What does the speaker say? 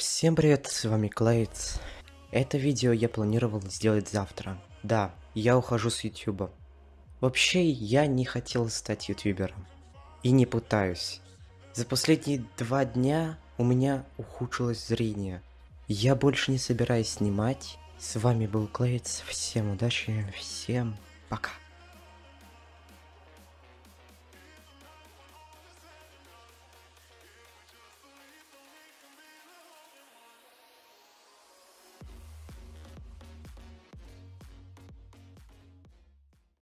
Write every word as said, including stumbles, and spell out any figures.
Всем привет, с вами Клейдс. Это видео я планировал сделать завтра. Да, я ухожу с ютуба. Вообще, я не хотел стать ютубером. И не пытаюсь. За последние два дня у меня ухудшилось зрение. Я больше не собираюсь снимать. С вами был Клейдс. Всем удачи, всем пока.